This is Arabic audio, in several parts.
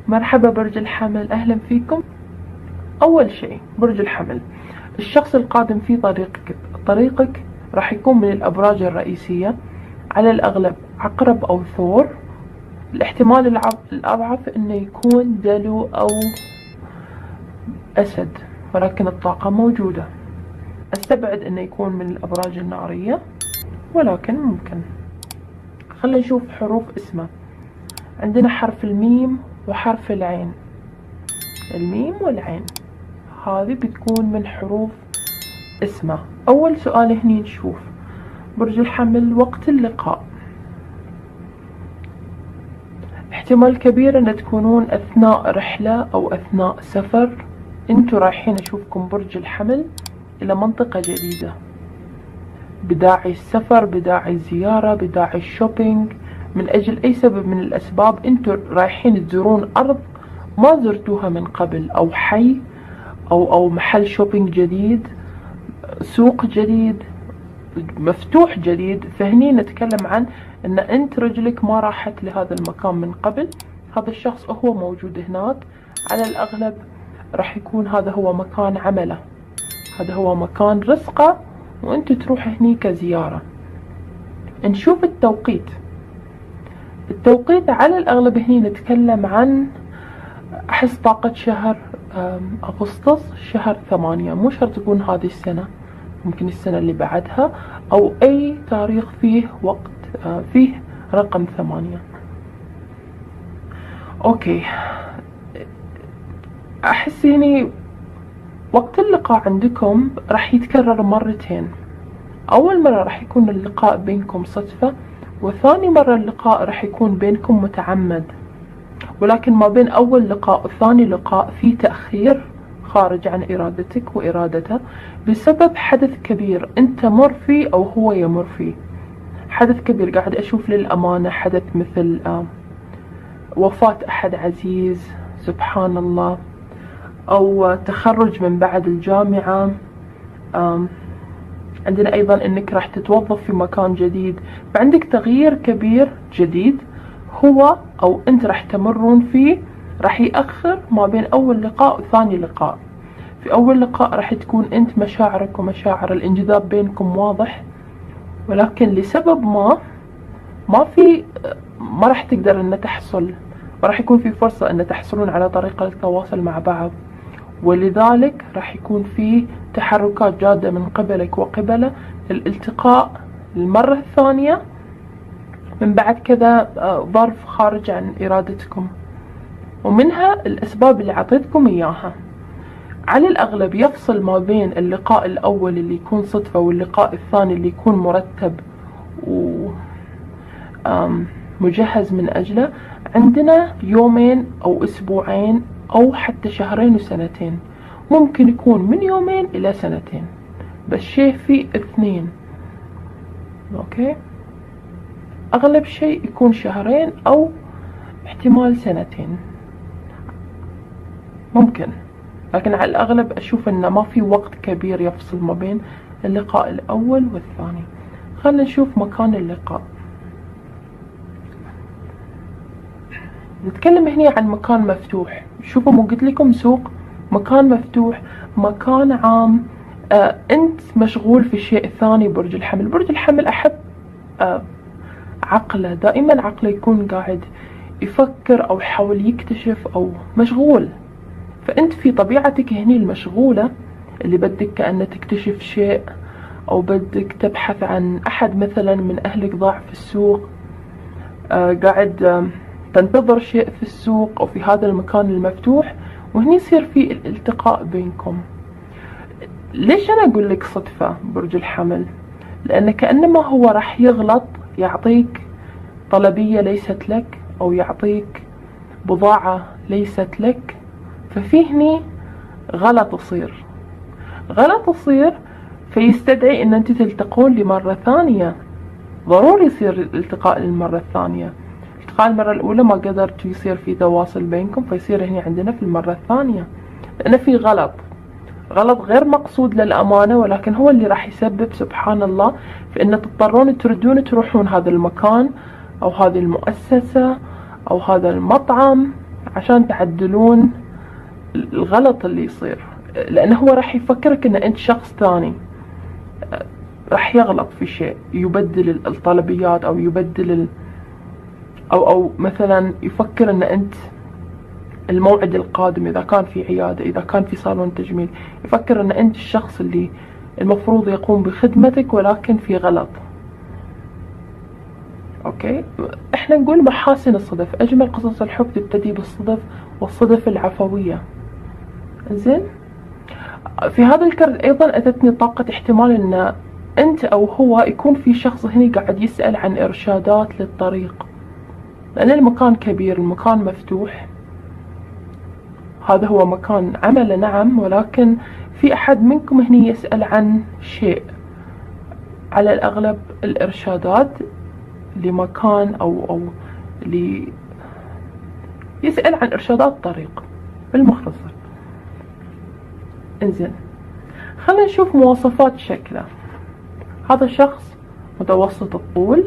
مرحبا برج الحمل، أهلا فيكم. أول شيء برج الحمل، الشخص القادم في طريقك راح يكون من الأبراج الرئيسية، على الأغلب عقرب أو ثور. الاحتمال الأضعف إنه يكون دلو أو أسد، ولكن الطاقة موجودة. أستبعد إنه يكون من الأبراج النارية، ولكن ممكن. خلينا نشوف حروف اسمه. عندنا حرف الميم وحرف العين. الميم والعين هذه بتكون من حروف اسمه. أول سؤال هني نشوف برج الحمل وقت اللقاء. احتمال كبير أن تكونون أثناء رحلة أو أثناء سفر. انتوا رايحين أشوفكم برج الحمل إلى منطقة جديدة، بداعي السفر، بداعي الزيارة، بداعي الشوبينج، من أجل أي سبب من الأسباب. انتوا رايحين تزورون أرض ما زرتوها من قبل، أو حي أو محل شوبينج جديد، سوق جديد مفتوح جديد. فهني نتكلم عن أن أنت رجلك ما راحت لهذا المكان من قبل. هذا الشخص هو موجود هناك، على الأغلب راح يكون هذا هو مكان عمله، هذا هو مكان رزقه، وأنت تروح هني كزيارة. نشوف التوقيت. التوقيت على الأغلب هني نتكلم عن، أحس طاقة شهر أغسطس، شهر 8، مو شرط تكون هذه السنة، ممكن السنة اللي بعدها، أو أي تاريخ فيه وقت فيه رقم 8. أوكي، أحس هني وقت اللقاء عندكم راح يتكرر مرتين. أول مرة راح يكون اللقاء بينكم صدفة، وثاني مرة اللقاء راح يكون بينكم متعمد. ولكن ما بين أول لقاء وثاني لقاء في تأخير خارج عن إرادتك وإرادته، بسبب حدث كبير أنت مر فيه أو هو يمر فيه. حدث كبير قاعد أشوف للأمانة، حدث مثل وفاة أحد عزيز، سبحان الله، أو تخرج من بعد الجامعة. عندنا أيضا أنك راح تتوظف في مكان جديد، فعندك تغيير كبير جديد هو أو أنت راح تمرون فيه، راح يأخر ما بين أول لقاء وثاني لقاء. في أول لقاء راح تكون أنت مشاعرك ومشاعر الانجذاب بينكم واضح، ولكن لسبب ما راح تقدر أن تحصل، وراح يكون في فرصة أن تحصلون على طريقة للتواصل مع بعض، ولذلك راح يكون في تحركات جادة من قبلك وقبله للالتقاء المرة الثانية من بعد كذا ظرف خارج عن إرادتكم، ومنها الأسباب اللي عطيتكم إياها. على الأغلب يفصل ما بين اللقاء الأول اللي يكون صدفة واللقاء الثاني اللي يكون مرتب ومجهز من أجله، عندنا يومين أو أسبوعين أو حتى شهرين وسنتين. ممكن يكون من يومين إلى سنتين، بس شيء في 2. أوكي، أغلب شيء يكون شهرين أو احتمال سنتين ممكن، لكن على الأغلب أشوف أنه ما في وقت كبير يفصل ما بين اللقاء الأول والثاني. خلنا نشوف مكان اللقاء. نتكلم هنا عن مكان مفتوح. شوفوا، مو قلت لكم سوق؟ مكان مفتوح، مكان عام. أنت مشغول في شيء ثاني. برج الحمل، برج الحمل أحب عقله، دائما عقله يكون قاعد يفكر أو يحاول يكتشف أو مشغول. فأنت في طبيعتك هني المشغولة، اللي بدك كأنه تكتشف شيء، أو بدك تبحث عن أحد مثلا من أهلك ضاع في السوق، قاعد تنتظر شيء في السوق أو في هذا المكان المفتوح، وهني يصير في الالتقاء بينكم. ليش أنا أقول لك صدفة برج الحمل؟ لأن كأنما هو راح يغلط، يعطيك طلبية ليست لك، أو يعطيك بضاعة ليست لك، ففي هني غلط يصير فيستدعي أن أنت تلتقون لمرة ثانية. ضروري يصير الالتقاء للمرة الثانية. الالتقاء المرة الأولى ما قدرتوا يصير في تواصل بينكم، فيصير هنا عندنا في المرة الثانية، لأن في غلط غير مقصود للأمانة، ولكن هو اللي راح يسبب سبحان الله في أن تضطرون تردون تروحون هذا المكان أو هذه المؤسسة أو هذا المطعم عشان تعدلون الغلط اللي يصير، لأنه هو راح يفكرك أن أنت شخص ثاني، راح يغلط في شيء، يبدل الطلبيات أو يبدل أو مثلا يفكر أن أنت الموعد القادم إذا كان في عيادة، إذا كان في صالون تجميل، يفكر أن أنت الشخص اللي المفروض يقوم بخدمتك ولكن في غلط. أوكي، إحنا نقول محاسن الصدف. أجمل قصص الحب تبتدي بالصدف والصدف العفوية. زين، في هذا الكرت أيضا أتتني طاقة احتمال أن أنت أو هو يكون في شخص هنا قاعد يسأل عن إرشادات للطريق، لأن المكان كبير، المكان مفتوح، هذا هو مكان عمل نعم، ولكن في أحد منكم هنا يسأل عن شيء، على الأغلب الإرشادات لمكان أو يسأل عن إرشادات طريق بالمختصر. انزين، خلينا نشوف مواصفات شكله. هذا شخص متوسط الطول،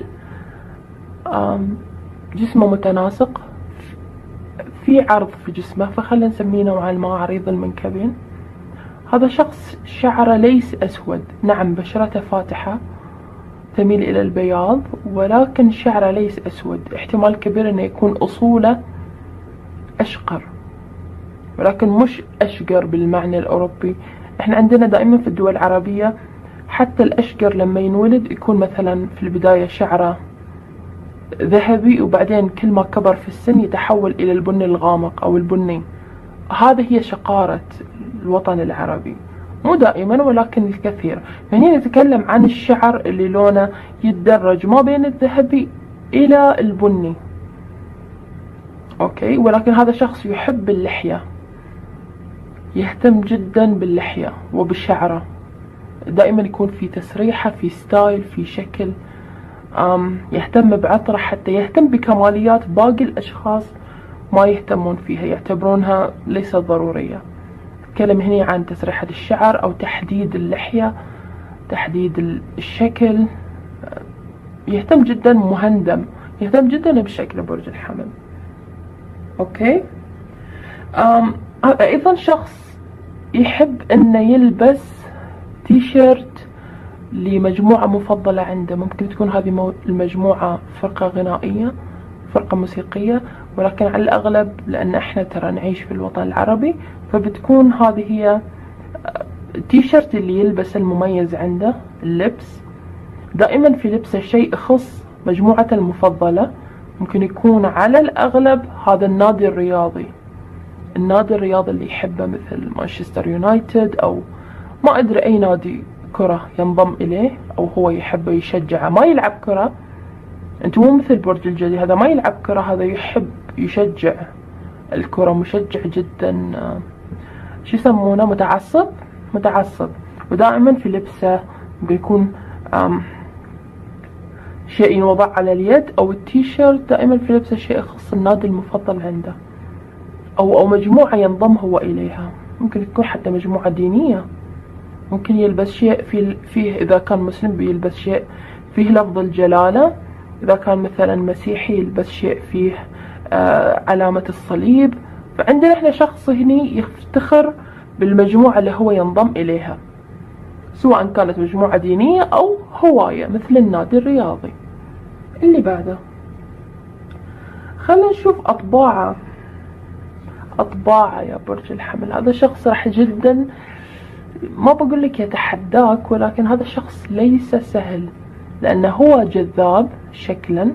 جسمه متناسق، في عرض في جسمه، فخلينا نسميه نوعا ما عريض المنكبين. هذا شخص شعره ليس أسود، نعم بشرته فاتحة تميل إلى البياض، ولكن شعره ليس أسود، احتمال كبير أنه يكون أصوله أشقر، ولكن مش أشقر بالمعنى الأوروبي. احنا عندنا دائما في الدول العربية حتى الأشقر لما ينولد يكون مثلا في البداية شعره ذهبي، وبعدين كل ما كبر في السن يتحول إلى البني الغامق أو البني. هذه هي شقارة الوطن العربي، مو دائما ولكن الكثير. هنا نتكلم عن الشعر اللي لونه يتدرج ما بين الذهبي إلى البني. أوكي، ولكن هذا شخص يحب اللحية، يهتم جدا باللحية وبالشعره، دائما يكون في تسريحة، في ستايل، في شكل، يهتم بعطره، حتى يهتم بكماليات باقي الأشخاص ما يهتمون فيها، يعتبرونها ليست ضرورية. نتكلم هنا عن تسريحة الشعر أو تحديد اللحية، تحديد الشكل، يهتم جدا، مهندم، يهتم جدا بشكل برج الحمل. أوكي، أيضا شخص يحب أنه يلبس تيشيرت لمجموعة مفضلة عنده، ممكن تكون هذه المجموعة فرقة غنائية، فرقة موسيقية، ولكن على الأغلب لأن احنا ترى نعيش في الوطن العربي، فبتكون هذه هي التيشيرت اللي يلبس المميز عنده. اللبس دائما في لبسه شيء يخص مجموعته المفضلة، ممكن يكون على الأغلب هذا النادي الرياضي، النادي الرياضي اللي يحبه، مثل مانشستر يونايتد أو ما أدري أي نادي كرة ينضم إليه أو هو يحبه يشجعه. ما يلعب كرة، أنت مو مثل برج الجدي، هذا ما يلعب كرة، هذا يحب يشجع الكرة، مشجع جدا، شو يسمونه، متعصب. ودائما في لبسه بيكون شيء يوضع على اليد أو التيشيرت، دائما في لبسه شيء يخص النادي المفضل عنده أو مجموعة ينضم هو إليها. ممكن تكون حتى مجموعة دينية، ممكن يلبس شيء فيه إذا كان مسلم بيلبس شيء فيه لفظ الجلالة، إذا كان مثلا مسيحي يلبس شيء فيه علامة الصليب. فعندنا احنا شخص هني يفتخر بالمجموعة اللي هو ينضم إليها، سواء كانت مجموعة دينية أو هواية مثل النادي الرياضي. اللي بعده خلينا نشوف أطباعه يا برج الحمل. هذا شخص راح جدا، ما بقول لك يتحداك، ولكن هذا الشخص ليس سهل، لأنه هو جذاب شكلا،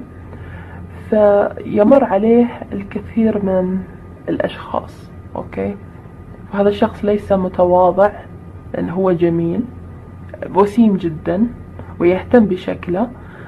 فيمر عليه الكثير من الأشخاص. أوكي، فهذا الشخص ليس متواضع، لأنه هو جميل، وسيم جدا، ويهتم بشكله،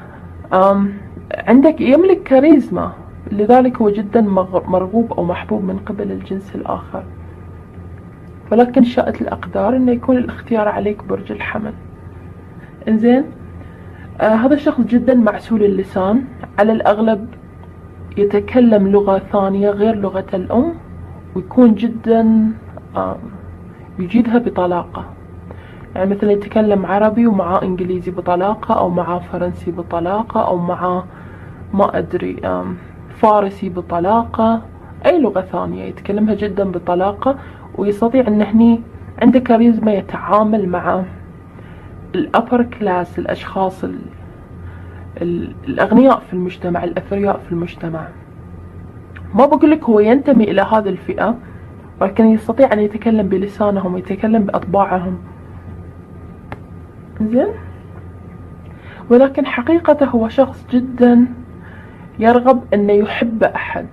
عندك يملك كاريزما، لذلك هو جدا مرغوب أو محبوب من قبل الجنس الآخر. ولكن شاءت الأقدار أنه يكون الاختيار عليك برج الحمل. إنزين، هذا الشخص جدا معسول اللسان، على الأغلب يتكلم لغة ثانية غير لغة الأم، ويكون جدا يجيدها بطلاقة، يعني مثلا يتكلم عربي ومعاه إنجليزي بطلاقة، أو معاه فرنسي بطلاقة، أو معاه ما أدري فارسي بطلاقة، أي لغة ثانية يتكلمها جدا بطلاقة، ويستطيع أن هني عنده كاريزما يتعامل مع الأبر كلاس، الأشخاص الأغنياء في المجتمع، الأثرياء في المجتمع. ما بقولك هو ينتمي إلى هذه الفئة، ولكن يستطيع أن يتكلم بلسانهم ويتكلم بأطباعهم. زين، ولكن حقيقته هو شخص جدا يرغب أنه يحب أحد،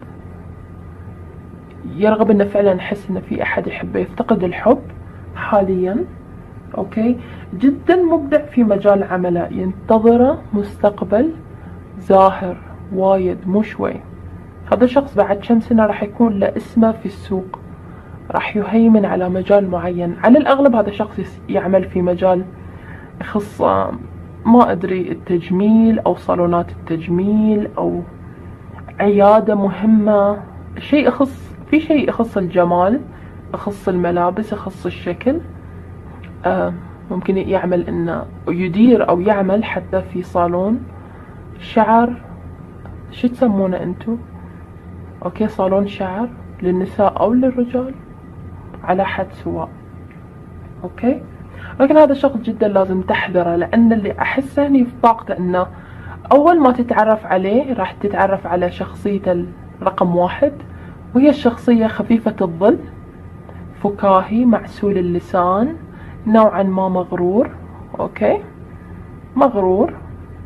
يرغب أنه فعلا يحس أنه في أحد يحبه، يفتقد الحب حاليا. أوكي، جدا مبدع في مجال عمله، ينتظره مستقبل زاهر وايد، مو شوي. هذا الشخص بعد كم سنة راح يكون له اسمه في السوق، راح يهيمن على مجال معين. على الأغلب هذا الشخص يعمل في مجال يخص ما أدري التجميل أو صالونات التجميل أو عيادة مهمة، شيء يخص الجمال، يخص الملابس، يخص الشكل. ممكن يعمل إنه يدير أو يعمل حتى في صالون شعر، شو تسمونه أنتو؟ أوكي، صالون شعر للنساء أو للرجال على حد سواء. أوكي، لكن هذا الشخص جدا لازم تحذره، لأن اللي أحسه هني في طاقته إنه أول ما تتعرف عليه راح تتعرف على شخصيته رقم 1، وهي الشخصية خفيفة الظل، فكاهي، معسول اللسان، نوعا ما مغرور. أوكي، مغرور،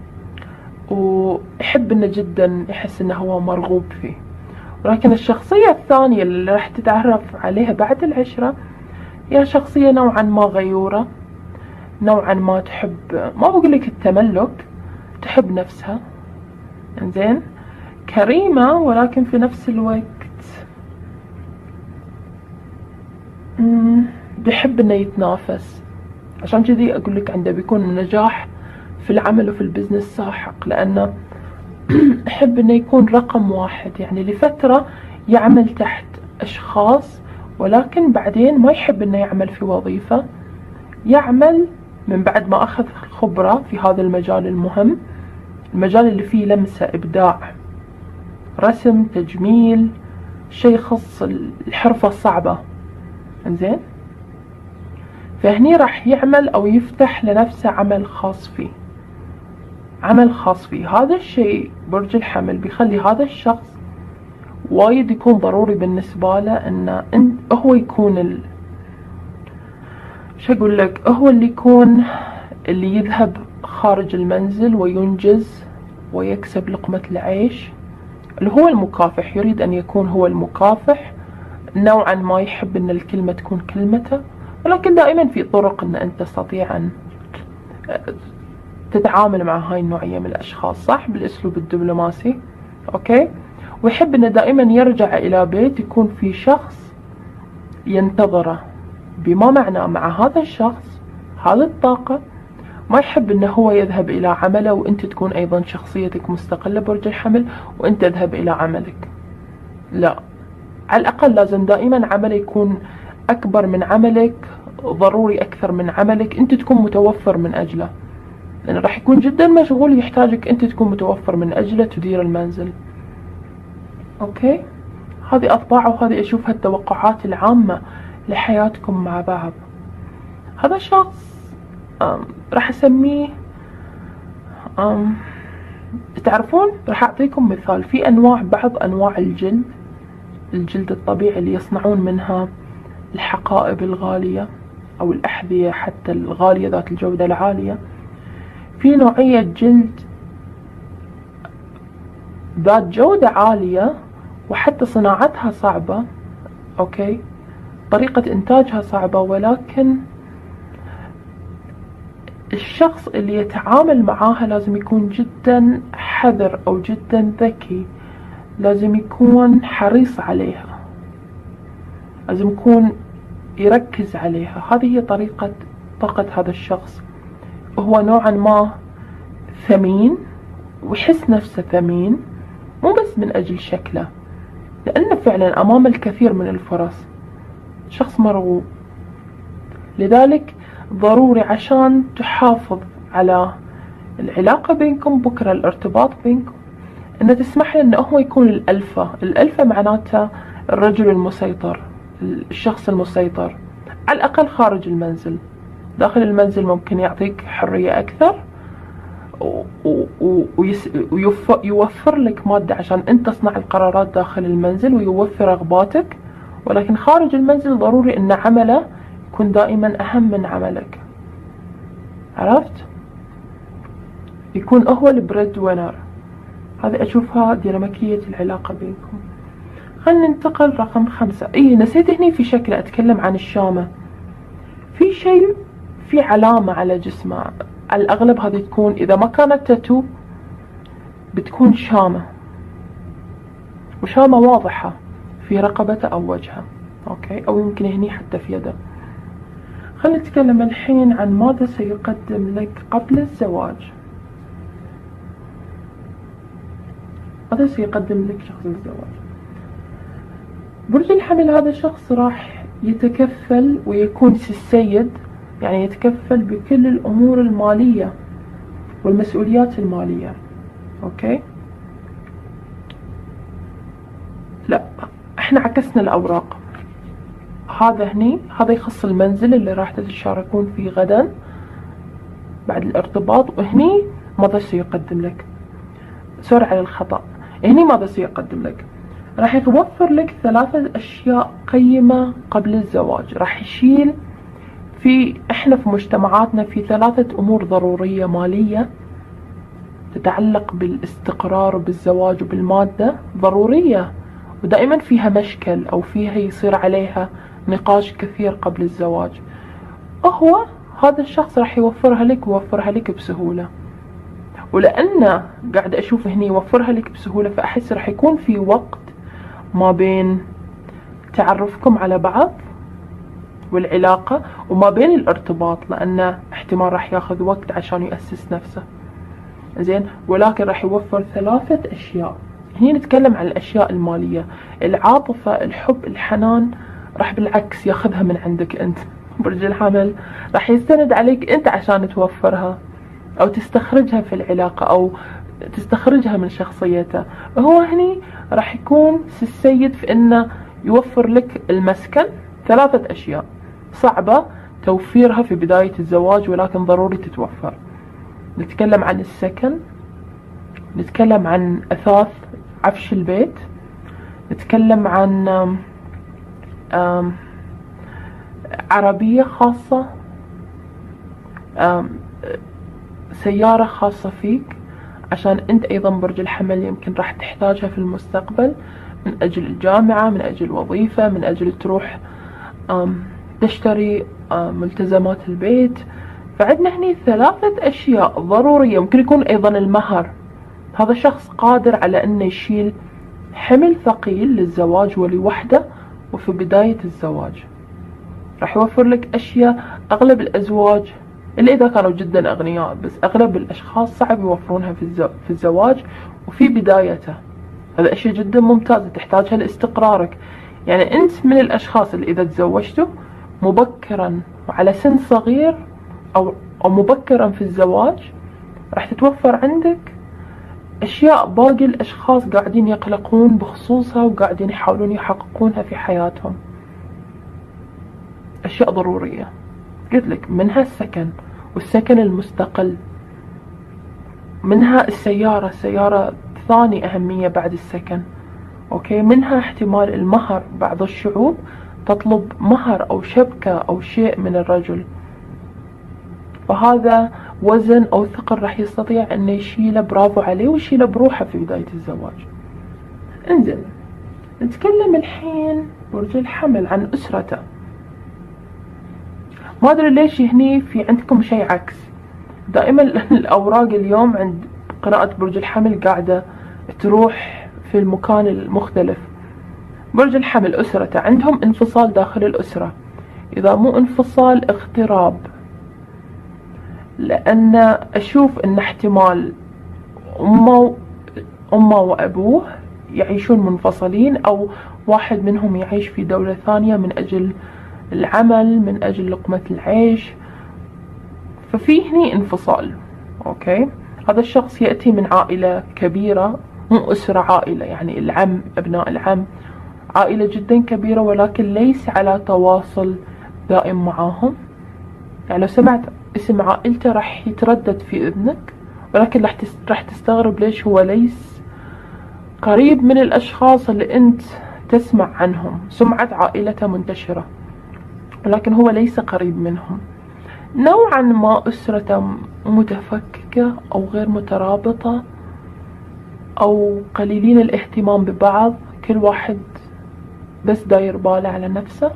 ويحب إنه جدا يحس إنه هو مرغوب فيه. ولكن الشخصية الثانية اللي راح تتعرف عليها بعد العشرة هي شخصية نوعا ما غيورة، نوعا ما تحب، ما بقولك التملك، تحب نفسها. انزين، كريمة، ولكن في نفس الوقت بيحب انه يتنافس. عشان كذي اقولك عنده بيكون نجاح في العمل وفي البزنس ساحق، لانه يحب انه يكون رقم 1. يعني لفترة يعمل تحت اشخاص، ولكن بعدين ما يحب انه يعمل في وظيفة، يعمل من بعد ما اخذ خبرة في هذا المجال المهم، المجال اللي فيه لمسة ابداع، رسم، تجميل، شيء يخص الحرفة الصعبة. انزين، فهني راح يعمل او يفتح لنفسه عمل خاص فيه، عمل خاص فيه. هذا الشيء برج الحمل بيخلي هذا الشخص وايد يكون ضروري بالنسبة له انه هو يكون شو اقول لك، هو اللي يكون اللي يذهب خارج المنزل وينجز ويكسب لقمة العيش، اللي هو المكافح. يريد ان يكون هو المكافح، نوعا ما يحب ان الكلمة تكون كلمته، ولكن دائما في طرق ان انت تستطيع ان تتعامل مع هاي النوعية من الاشخاص، صح، بالاسلوب الدبلوماسي. اوكي، ويحب انه دائما يرجع الى بيت يكون في شخص ينتظره، بما معنى مع هذا الشخص هذه الطاقة ما يحب انه هو يذهب الى عمله وانت تكون ايضا شخصيتك مستقلة برج الحمل وانت تذهب الى عملك. لا، على الاقل لازم دائما عمله يكون اكبر من عملك، ضروري اكثر من عملك، انت تكون متوفر من اجله، لانه راح يكون جدا مشغول، يحتاجك انت تكون متوفر من اجله تدير المنزل. اوكي، هذه اطباع، وهذه اشوفها التوقعات العامة لحياتكم مع بعض. هذا الشخص راح اسميه تعرفون، راح اعطيكم مثال في بعض انواع الجلد الطبيعي اللي يصنعون منها الحقائب الغالية او الاحذية حتى الغالية ذات الجودة العالية. في نوعية جلد ذات جودة عالية وحتى صناعتها صعبة، اوكي، طريقة انتاجها صعبة، ولكن الشخص اللي يتعامل معاها لازم يكون جدا حذر او جدا ذكي، لازم يكون حريص عليها، لازم يكون يركز عليها. هذه هي طاقة هذا الشخص. هو نوعا ما ثمين ويحس نفسه ثمين، مو بس من اجل شكله، لانه فعلا امام الكثير من الفرص، شخص مرغوب. لذلك ضروري عشان تحافظ على العلاقة بينكم بكرة، الارتباط بينكم، ان تسمح له انه هو يكون الالفا. الالفا معناته الرجل المسيطر، الشخص المسيطر، على الأقل خارج المنزل. داخل المنزل ممكن يعطيك حرية أكثر ويوفر لك مادة عشان أنت تصنع القرارات داخل المنزل ويوفر رغباتك، ولكن خارج المنزل ضروري أن عمله يكون دائما أهم من عملك. عرفت؟ يكون هو البريد وينر. هذه أشوفها ديناميكية العلاقة بينكم. خلينا ننتقل رقم 5. نسيت هني في شكله أتكلم عن الشامة. في شيء، في علامة على جسمه، على الأغلب هذه تكون، إذا ما كانت تاتو بتكون شامة، وشامة واضحة في رقبته أو وجهه، أوكي، أو يمكن هني حتى في يده. خلينا نتكلم الحين عن ماذا سيقدم لك قبل الزواج. ماذا سيقدم لك شخص الزواج؟ برج الحمل هذا الشخص راح يتكفل ويكون السيد، يعني يتكفل بكل الأمور المالية والمسؤوليات المالية. أوكي، لا احنا عكسنا الأوراق. هذا هني، هذا يخص المنزل اللي راح تتشاركون فيه غدا بعد الارتباط. وهني ماذا سيقدم لك؟ سوري على الخطأ، هني ماذا سيقدم لك؟ راح يوفر لك 3 أشياء قيمة قبل الزواج. راح يشيل احنا في مجتمعاتنا في 3 أمور ضرورية مالية تتعلق بالاستقرار وبالزواج وبالمادة، ضرورية ودائما فيها مشكل أو فيها يصير عليها نقاش كثير قبل الزواج. هو هذا الشخص راح يوفرها لك ويوفرها لك بسهولة. ولأن قاعد أشوف هني يوفرها لك بسهولة، فأحس راح يكون في وقت ما بين تعرفكم على بعض والعلاقة وما بين الارتباط، لأنه احتمال راح ياخذ وقت عشان يؤسس نفسه. زين، ولكن راح يوفر 3 أشياء. هنا نتكلم عن الأشياء المالية. العاطفة، الحب، الحنان راح بالعكس ياخذها من عندك أنت برج الحمل. راح يستند عليك أنت عشان توفرها أو تستخرجها في العلاقة أو تستخرجها من شخصيته. هو هني راح يكون السيد في إنه يوفر لك المسكن. 3 أشياء صعبة توفيرها في بداية الزواج ولكن ضروري تتوفر. نتكلم عن السكن، نتكلم عن أثاث عفش البيت، نتكلم عن عربية خاصة، سيارة خاصة فيك عشان أنت أيضا برج الحمل يمكن راح تحتاجها في المستقبل من أجل الجامعة، من أجل وظيفة، من أجل تروح تشتري ملتزمات البيت. فعندنا هني 3 أشياء ضرورية. ممكن يكون أيضا المهر. هذا شخص قادر على أنه يشيل حمل ثقيل للزواج ولوحده وفي بداية الزواج. راح يوفر لك أشياء أغلب الأزواج، إلا إذا كانوا جدا أغنياء، بس أغلب الأشخاص صعب يوفرونها في الزواج وفي بدايته. هذا أشياء جدا ممتازة تحتاجها لاستقرارك. يعني أنت من الأشخاص اللي إذا تزوجتوا مبكرا وعلى سن صغير أو مبكرا في الزواج راح تتوفر عندك أشياء باقي الأشخاص قاعدين يقلقون بخصوصها وقاعدين يحاولون يحققونها في حياتهم. أشياء ضرورية قلت لك، منها السكن والسكن المستقل، منها السيارة ثاني أهمية بعد السكن. أوكي، منها احتمال المهر. بعض الشعوب تطلب مهر أو شبكة أو شيء من الرجل، فهذا وزن أو ثقل راح يستطيع أن يشيله، برافو عليه، ويشيله بروحه في بداية الزواج. انزل نتكلم الحين برج الحمل عن أسرته. ما أدري ليش هني في عندكم شيء عكس. دائما الأوراق اليوم عند قراءة برج الحمل قاعدة تروح في المكان المختلف. برج الحمل أسرته عندهم انفصال داخل الأسرة، إذا مو انفصال اغتراب، لأن أشوف أن احتمال أمه وأبوه يعيشون منفصلين، أو واحد منهم يعيش في دولة ثانية من أجل العمل، من أجل لقمة العيش، ففي هني انفصال. أوكي، هذا الشخص يأتي من عائلة كبيرة، مو أسرة، عائلة، يعني العم، أبناء العم، عائلة جدا كبيرة ولكن ليس على تواصل دائم معاهم. يعني لو سمعت اسم عائلته راح يتردد في اذنك، ولكن راح تستغرب ليش هو ليس قريب من الاشخاص اللي انت تسمع عنهم. سمعة عائلته منتشرة ولكن هو ليس قريب منهم. نوعا ما أسرته متفككة أو غير مترابطة أو قليلين الاهتمام ببعض، كل واحد بس داير باله على نفسه.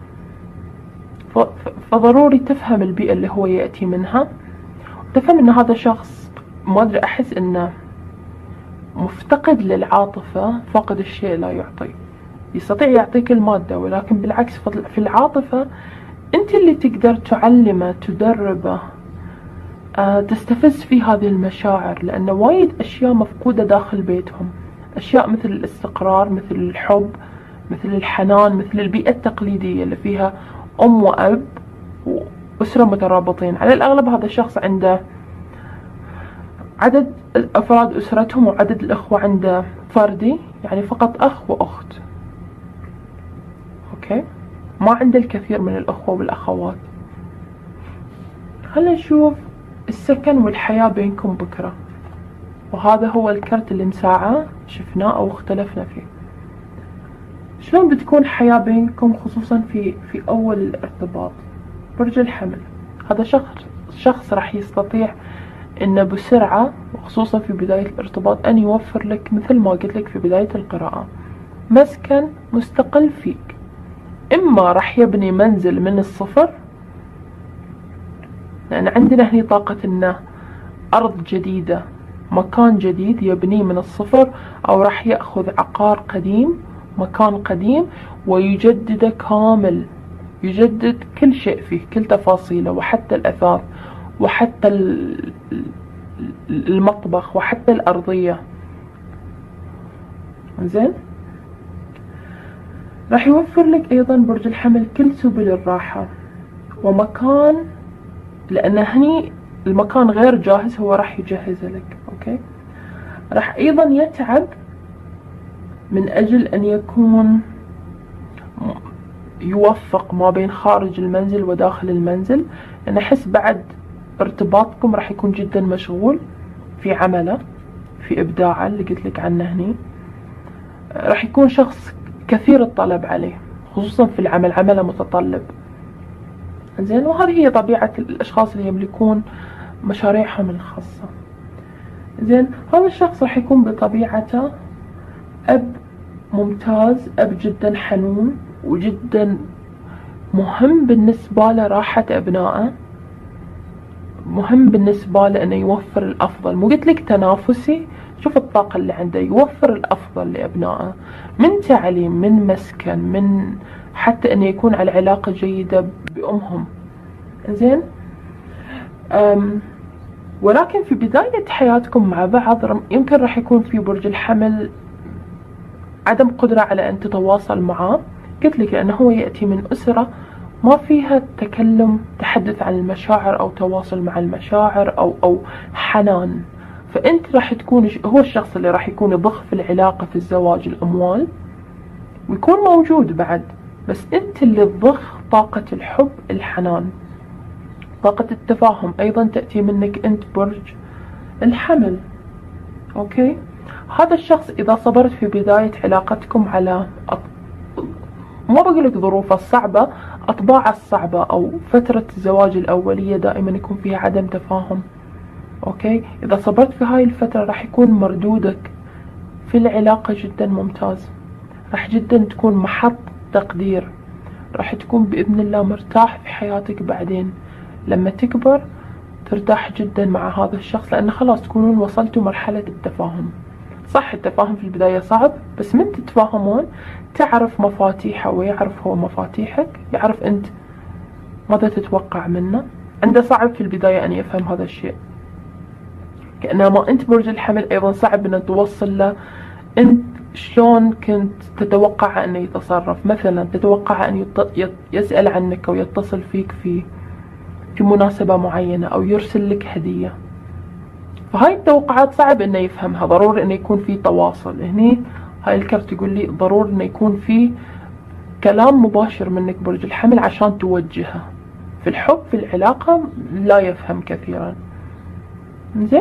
فضروري تفهم البيئة اللي هو يأتي منها، تفهم ان هذا شخص ما ادري، احس انه مفتقد للعاطفة، فاقد الشيء لا يعطي. يستطيع يعطيك المادة ولكن بالعكس في العاطفة انت اللي تقدر تعلمه تدربه، تستفز في هذه المشاعر، لأن وايد أشياء مفقودة داخل بيتهم. أشياء مثل الاستقرار، مثل الحب، مثل الحنان، مثل البيئة التقليدية اللي فيها أم وأب وأسرة مترابطين. على الأغلب هذا الشخص عنده عدد أفراد أسرتهم وعدد الأخوة عنده فردي، يعني فقط أخ وأخت. أوكي، ما عنده الكثير من الأخوة والأخوات. خلينا نشوف السكن والحياة بينكم بكرة، وهذا هو الكرت اللي مساعة شفناه أو اختلفنا فيه. شلون بتكون حياة بينكم خصوصا في أول الارتباط؟ برج الحمل، هذا شخص راح يستطيع إنه بسرعة وخصوصا في بداية الارتباط أن يوفر لك مثل ما قلت لك في بداية القراءة مسكن مستقل فيك. إما راح يبني منزل من الصفر، لأن عندنا هني طاقة إنه أرض جديدة، مكان جديد يبنيه من الصفر، أو راح يأخذ عقار قديم، مكان قديم، ويجدده كامل، يجدد كل شيء فيه، كل تفاصيله، وحتى الأثاث، وحتى المطبخ، وحتى الأرضية. زين، راح يوفر لك أيضا برج الحمل كل سبل الراحة ومكان، لأن هني المكان غير جاهز، هو راح يجهزه لك. أوكي، راح أيضا يتعب من أجل أن يكون يوفق ما بين خارج المنزل وداخل المنزل، لأن أحس بعد ارتباطكم راح يكون جدا مشغول في عمله، في إبداعه اللي قلت لك عنه هني. راح يكون شخص كثير الطلب عليه خصوصا في العمل، عمله متطلب. زين، وهذه هي طبيعة الأشخاص اللي يملكون مشاريعهم الخاصة. زين، هذا الشخص راح يكون بطبيعته أب ممتاز، أب جدا حنون وجدا مهم بالنسبة له راحة أبنائه، مهم بالنسبة له أنه يوفر الأفضل. مو قلت لك تنافسي؟ شوف الطاقة اللي عنده، يوفر الأفضل لأبنائه من تعليم، من مسكن، من حتى أنه يكون على علاقة جيدة بأمهم. زين، ولكن في بداية حياتكم مع بعض يمكن راح يكون في برج الحمل عدم قدرة على أن تتواصل معه. قلت لك لأنه هو يأتي من أسرة ما فيها تكلم، تحدث عن المشاعر أو تواصل مع المشاعر أو حنان. فأنت راح تكون هو الشخص اللي راح يكون يضخ في العلاقة، في الزواج، الأموال، ويكون موجود بعد، بس أنت اللي تضخ طاقة الحب، الحنان، طاقة التفاهم أيضا تأتي منك أنت برج الحمل. أوكي، هذا الشخص إذا صبرت في بداية علاقتكم على ما بقولك ظروفه الصعبة، أطباعه الصعبة، أو فترة الزواج الأولية دائما يكون فيها عدم تفاهم. أوكي، إذا صبرت في هاي الفترة راح يكون مردودك في العلاقة جدا ممتاز، راح جدا تكون محط تقدير، راح تكون بإذن الله مرتاح في حياتك بعدين لما تكبر، ترتاح جدا مع هذا الشخص، لأن خلاص تكونون وصلتوا مرحلة التفاهم. صح التفاهم في البداية صعب، بس من تتفاهمون تعرف مفاتيحه ويعرف هو مفاتيحك، يعرف أنت ماذا تتوقع منه. عنده صعب في البداية أن يفهم هذا الشيء، كأنما أنت برج الحمل أيضا صعب أن توصل له أنت شلون كنت تتوقع أن يتصرف. مثلا تتوقع أن يسأل عنك أو يتصل فيك في مناسبة معينة، أو يرسل لك هدية. فهاي التوقعات صعب انه يفهمها، ضروري انه يكون في تواصل. هني هاي الكرت يقول لي ضروري انه يكون في كلام مباشر منك برج الحمل عشان توجهه. في الحب في العلاقة لا يفهم كثيرا. زين،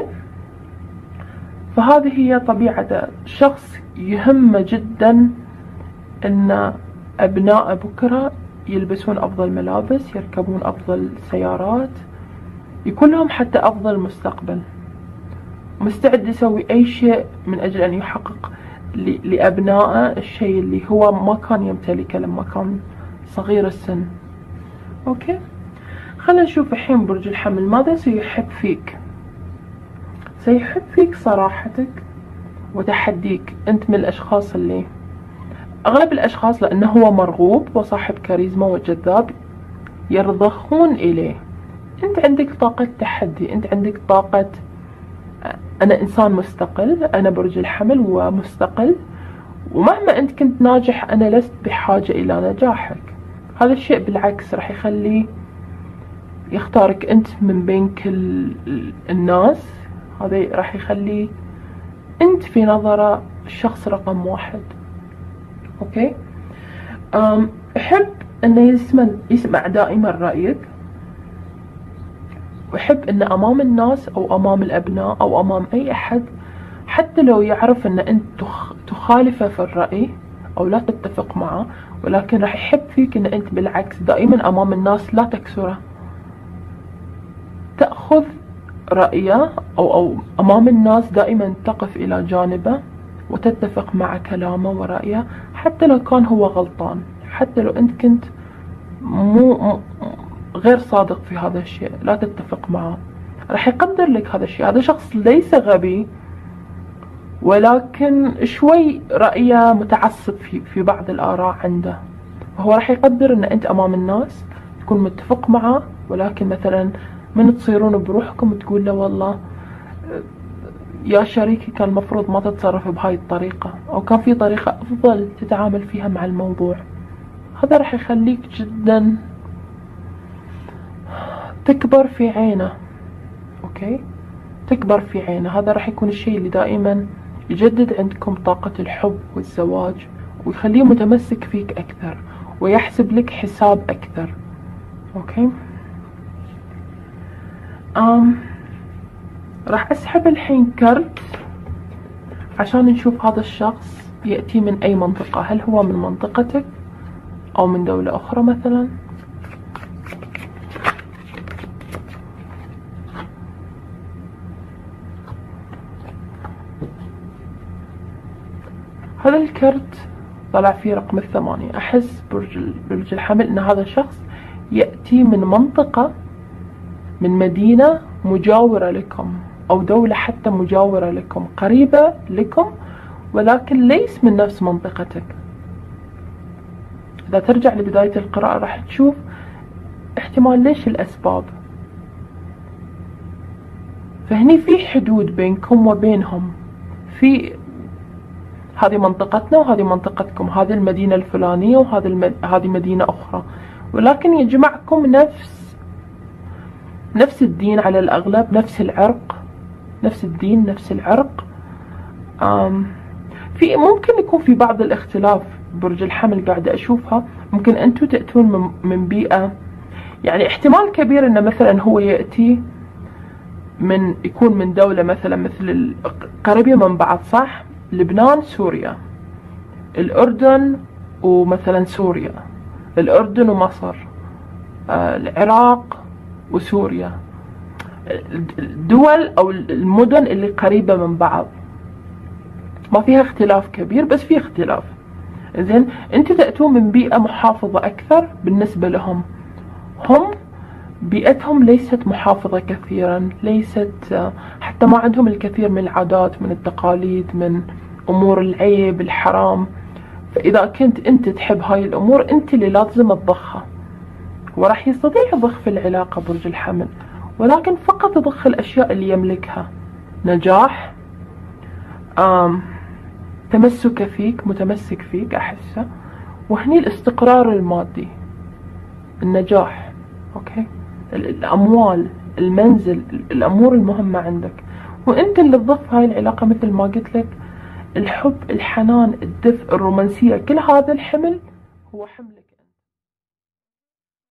فهذه هي طبيعة شخص يهمه جدا ان ابناء بكرة يلبسون افضل ملابس، يركبون افضل سيارات، يكون لهم حتى افضل مستقبل، مستعد يسوي اي شيء من اجل ان يحقق لابنائه الشيء اللي هو ما كان يمتلكه لما كان صغير السن. اوكي، خلينا نشوف الحين برج الحمل ماذا سيحب فيك. سيحب فيك صراحتك وتحديك. انت من الاشخاص اللي اغلب الاشخاص لانه هو مرغوب وصاحب كاريزما وجذاب يرضخون اليه. انت عندك طاقة تحدي، انت عندك طاقة انا انسان مستقل، انا برج الحمل ومستقل، ومهما انت كنت ناجح انا لست بحاجة الى نجاحك. هذا الشيء بالعكس راح يخليه يختارك انت من بين كل الناس. هذا راح يخليه انت في نظره الشخص رقم واحد. اوكي، احب انه يسمع دائما رأيك، واحب ان امام الناس او امام الابناء او امام اي احد حتى لو يعرف ان انت تخالفه في الرأي او لا تتفق معه، ولكن راح يحب فيك ان انت بالعكس دائما امام الناس لا تكسره، تأخذ رأيه أو أمام الناس دائما تقف إلى جانبه وتتفق مع كلامه ورأيه حتى لو كان هو غلطان، حتى لو أنت كنت غير صادق في هذا الشيء لا تتفق معه. راح يقدر لك هذا الشيء. هذا شخص ليس غبي، ولكن شوي رأيه متعصب في بعض الآراء عنده. هو راح يقدر أن أنت أمام الناس تكون متفق معه، ولكن مثلا من تصيرون بروحكم تقول له والله يا شريكي كان المفروض ما تتصرف بهاي الطريقة، أو كان في طريقة أفضل تتعامل فيها مع الموضوع. هذا راح يخليك جدا تكبر في عينه. أوكي، تكبر في عينه. هذا راح يكون الشيء اللي دائما يجدد عندكم طاقة الحب والزواج، ويخليه متمسك فيك أكثر ويحسب لك حساب أكثر. أوكي، راح أسحب الحين كرت عشان نشوف هذا الشخص يأتي من أي منطقة. هل هو من منطقتك أو من دولة أخرى مثلا؟ هذا الكرت طلع فيه رقم 8. أحس برج الحمل أن هذا الشخص يأتي من منطقة، من مدينة مجاورة لكم أو دولة حتى مجاورة لكم، قريبة لكم، ولكن ليس من نفس منطقتك. إذا ترجع لبداية القراءة راح تشوف احتمال ليش الأسباب. فهني في حدود بينكم وبينهم، في هذه منطقتنا وهذه منطقتكم، هذه المدينة الفلانية وهذه مدينة أخرى، ولكن يجمعكم نفس الدين على الأغلب، نفس العرق، نفس الدين، نفس العرق. في ممكن يكون في بعض الاختلاف. برج الحمل قاعدة أشوفها ممكن أنتوا تأتون من بيئة، يعني احتمال كبير أنه مثلا هو يأتي يكون من دولة مثلا مثل قريبة من بعض، صح؟ لبنان، سوريا، الأردن ومثلا سوريا، الأردن ومصر، العراق وسوريا، الدول أو المدن اللي قريبة من بعض ما فيها اختلاف كبير، بس في اختلاف. زين، انتوا تأتون من بيئة محافظة أكثر بالنسبة لهم. هم بيئتهم ليست محافظة كثيرا، ليست حتى ما عندهم الكثير من العادات، من التقاليد، من أمور العيب الحرام. فإذا كنت أنت تحب هاي الأمور أنت اللي لازم تضخها، وراح يستطيع يضخ في العلاقة برج الحمل، ولكن فقط يضخ الأشياء اللي يملكها. نجاح، متمسك فيك أحسه، وهني الاستقرار المادي، النجاح. أوكي، الأموال، المنزل، الأمور المهمة عندك، وأنت اللي تضخ هاي العلاقة. مثل ما قلت لك الحب، الحنان، الدفء، الرومانسية، كل هذا الحمل هو حملك.